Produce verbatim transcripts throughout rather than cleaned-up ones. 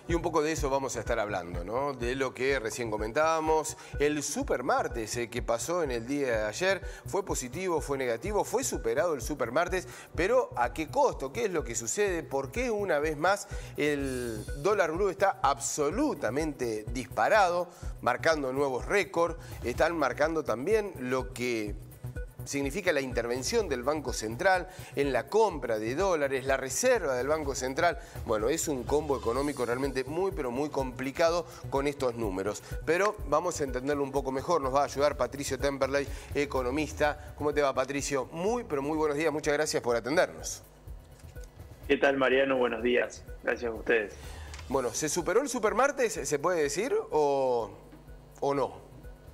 Y un poco de eso vamos a estar hablando, ¿no? De lo que recién comentábamos. El supermartes eh, que pasó en el día de ayer, ¿fue positivo, fue negativo? ¿Fue superado el supermartes? Pero ¿a qué costo? ¿Qué es lo que sucede? ¿Por qué una vez más el dólar blue está absolutamente disparado, marcando nuevos récords? Están marcando también lo que significa la intervención del Banco Central en la compra de dólares, la reserva del Banco Central. Bueno, es un combo económico realmente muy, pero muy complicado con estos números. Pero vamos a entenderlo un poco mejor. Nos va a ayudar Patricio Temperley, economista. ¿Cómo te va, Patricio? Muy, pero muy buenos días. Muchas gracias por atendernos. ¿Qué tal, Mariano? Buenos días. Gracias a ustedes. Bueno, ¿se superó el supermartes, se puede decir, o, o no?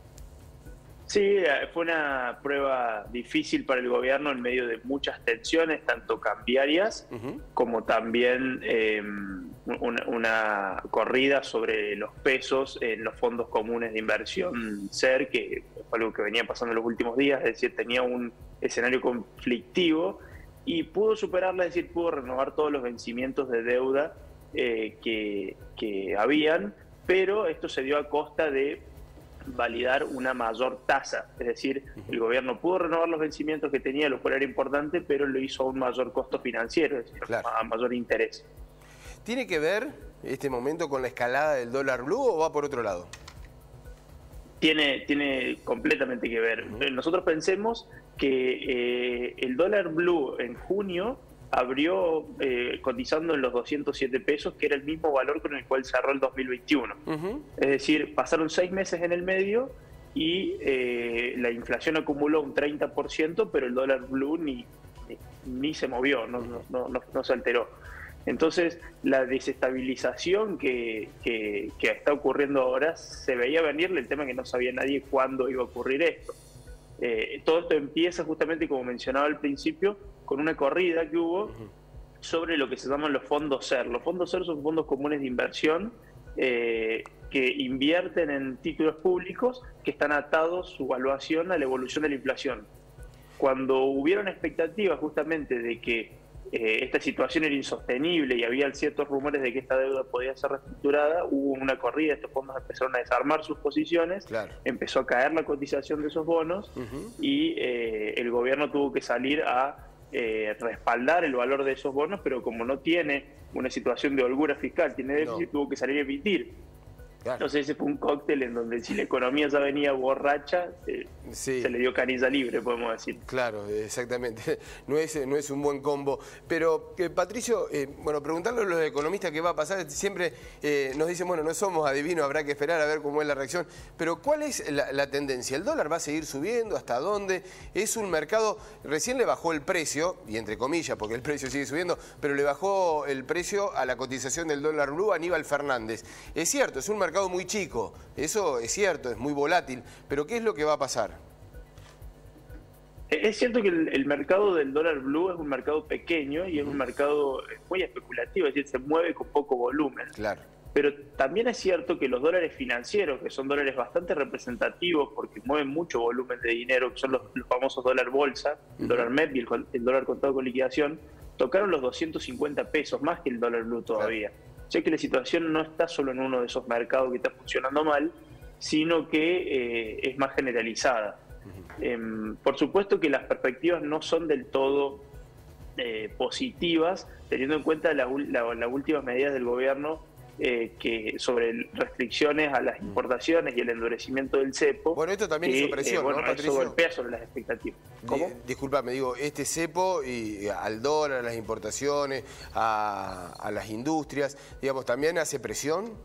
Sí, fue una prueba difícil para el gobierno en medio de muchas tensiones, tanto cambiarias uh-huh. como también eh, una, una corrida sobre los pesos en los fondos comunes de inversión C E R, que fue algo que venía pasando en los últimos días, es decir, tenía un escenario conflictivo y pudo superarla, es decir, pudo renovar todos los vencimientos de deuda eh, que, que habían, pero esto se dio a costa de validar una mayor tasa, es decir, el gobierno pudo renovar los vencimientos que tenía, lo cual era importante, pero lo hizo a un mayor costo financiero, es decir, claro, a mayor interés. ¿Tiene que ver este momento con la escalada del dólar blue o va por otro lado? Tiene, tiene completamente que ver. Uh-huh. Nosotros pensemos que eh, el dólar blue en junio abrió eh, cotizando en los doscientos siete pesos, que era el mismo valor con el cual cerró el dos mil veintiuno. Uh-huh. Es decir, pasaron seis meses en el medio y eh, la inflación acumuló un treinta por ciento, pero el dólar blue ni, ni, ni se movió, no, uh-huh. no, no, no se alteró. Entonces, la desestabilización que, que, que está ocurriendo ahora se veía venir, el tema es que no sabía nadie cuándo iba a ocurrir esto. Eh, todo esto empieza justamente, como mencionaba al principio, con una corrida que hubo uh-huh. sobre lo que se llaman los fondos C E R. Los fondos C E R son fondos comunes de inversión eh, que invierten en títulos públicos que están atados su valuación a la evolución de la inflación. Cuando hubieron expectativas justamente de que eh, esta situación era insostenible y había ciertos rumores de que esta deuda podía ser reestructurada, hubo una corrida, estos fondos empezaron a desarmar sus posiciones, claro. empezó a caer la cotización de esos bonos uh-huh. y eh, el gobierno tuvo que salir a eh, respaldar el valor de esos bonos, pero como no tiene una situación de holgura fiscal, tiene déficit, no. tuvo que salir a emitir. Claro. Entonces ese fue un cóctel en donde si la economía ya venía borracha, eh, sí. se le dio canilla libre, podemos decir. Claro, exactamente. No es, no es un buen combo. Pero, eh, Patricio, eh, bueno, preguntarle a los economistas qué va a pasar, siempre eh, nos dicen, bueno, no somos adivinos, habrá que esperar a ver cómo es la reacción. Pero, ¿cuál es la, la tendencia? ¿El dólar va a seguir subiendo? ¿Hasta dónde? Es un mercado, recién le bajó el precio, y entre comillas, porque el precio sigue subiendo, pero le bajó el precio a la cotización del dólar blue a Aníbal Fernández. Es cierto, es un mercado muy chico, eso es cierto, es muy volátil, pero ¿qué es lo que va a pasar? Es cierto que el, el mercado del dólar blue es un mercado pequeño y es un mercado muy especulativo, es decir, se mueve con poco volumen. Claro. Pero también es cierto que los dólares financieros, que son dólares bastante representativos porque mueven mucho volumen de dinero, que son los, los famosos dólar bolsa, el uh-huh. dólar M E P y el, el dólar contado con liquidación, tocaron los doscientos cincuenta pesos, más que el dólar blue todavía. Claro. O sea que la situación no está solo en uno de esos mercados que está funcionando mal, sino que eh, es más generalizada. Uh-huh. eh, por supuesto que las perspectivas no son del todo eh, positivas, teniendo en cuenta las la, la últimas medidas del gobierno eh, que sobre restricciones a las importaciones y el endurecimiento del cepo. Bueno, esto también hizo presión, eh, bueno, ¿no, Patricio? Eso golpea sobre las expectativas. ¿Cómo? Disculpame, digo, este cepo y al dólar, a las importaciones, a, a las industrias, digamos, ¿también hace presión?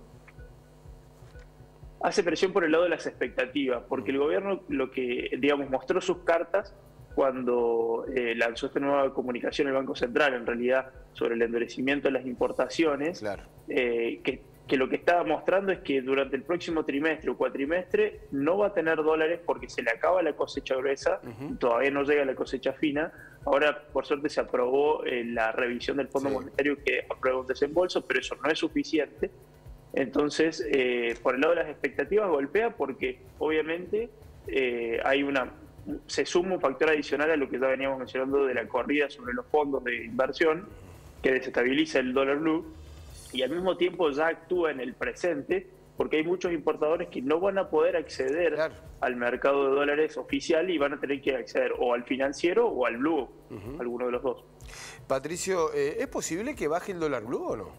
Hace presión por el lado de las expectativas, porque el gobierno lo que, digamos, mostró sus cartas cuando eh, lanzó esta nueva comunicación el Banco Central, en realidad, sobre el endurecimiento de las importaciones, claro. eh, que, que lo que estaba mostrando es que durante el próximo trimestre o cuatrimestre no va a tener dólares porque se le acaba la cosecha gruesa, uh-huh. todavía no llega la cosecha fina. Ahora, por suerte, se aprobó eh, la revisión del Fondo sí. Monetario que aprueba un desembolso, pero eso no es suficiente. Entonces, eh, por el lado de las expectativas golpea porque obviamente eh, hay una se suma un factor adicional a lo que ya veníamos mencionando de la corrida sobre los fondos de inversión que desestabiliza el dólar blue y al mismo tiempo ya actúa en el presente, porque hay muchos importadores que no van a poder acceder claro. al mercado de dólares oficial y van a tener que acceder o al financiero o al blue, uh-huh. alguno de los dos. Patricio, eh, ¿es posible que baje el dólar blue o no?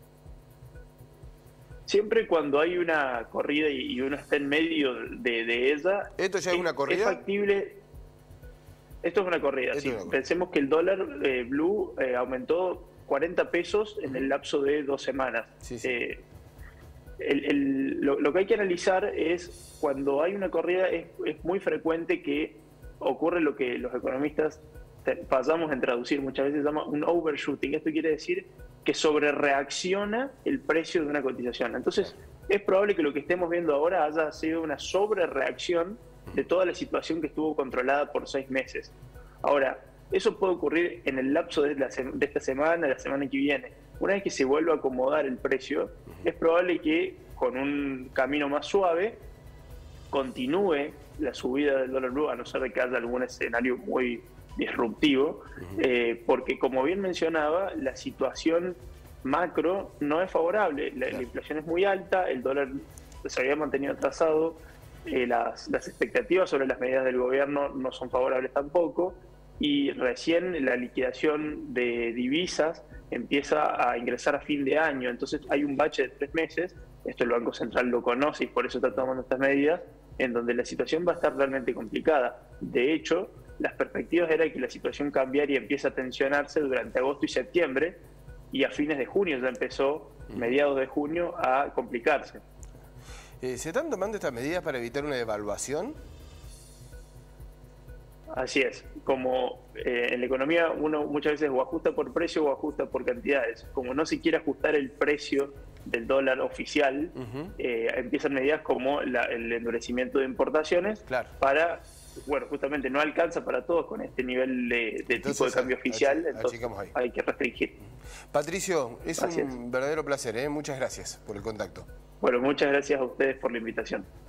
Siempre cuando hay una corrida y uno está en medio de, de ella... ¿Esto ya es, es una corrida? Es factible... Esto es una corrida, Esto sí. Una corrida. Pensemos que el dólar eh, blue eh, aumentó cuarenta pesos en el lapso de dos semanas. Sí, sí. Eh, el, el, lo, lo que hay que analizar es cuando hay una corrida, es, es muy frecuente que ocurre lo que los economistas pasamos en traducir muchas veces, se llama un overshooting. Esto quiere decir que sobrereacciona el precio de una cotización. Entonces, es probable que lo que estemos viendo ahora haya sido una sobrereacción de toda la situación que estuvo controlada por seis meses. Ahora, eso puede ocurrir en el lapso de, la, de esta semana, la semana que viene. Una vez que se vuelva a acomodar el precio, es probable que con un camino más suave continúe la subida del dólar blue, a no ser de que haya algún escenario muy disruptivo, eh, porque como bien mencionaba, la situación macro no es favorable. La, la inflación es muy alta, el dólar se había mantenido atrasado, eh, las, las expectativas sobre las medidas del gobierno no son favorables tampoco, y recién la liquidación de divisas empieza a ingresar a fin de año, entonces hay un bache de tres meses, esto el Banco Central lo conoce y por eso está tomando estas medidas, en donde la situación va a estar realmente complicada. De hecho, las perspectivas eran que la situación cambiaria empieza a tensionarse durante agosto y septiembre, y a fines de junio ya empezó, mediados de junio, a complicarse. Eh, ¿Se están tomando estas medidas para evitar una devaluación? Así es. Como eh, en la economía uno muchas veces o ajusta por precio o ajusta por cantidades. Como no se quiere ajustar el precio del dólar oficial, uh-huh. eh, empiezan medidas como la, el endurecimiento de importaciones claro. para... Bueno, justamente no alcanza para todos con este nivel de, de tipo de cambio oficial, entonces hay que restringir. Patricio, es Así un es. verdadero placer, ¿eh? Muchas gracias por el contacto. Bueno, muchas gracias a ustedes por la invitación.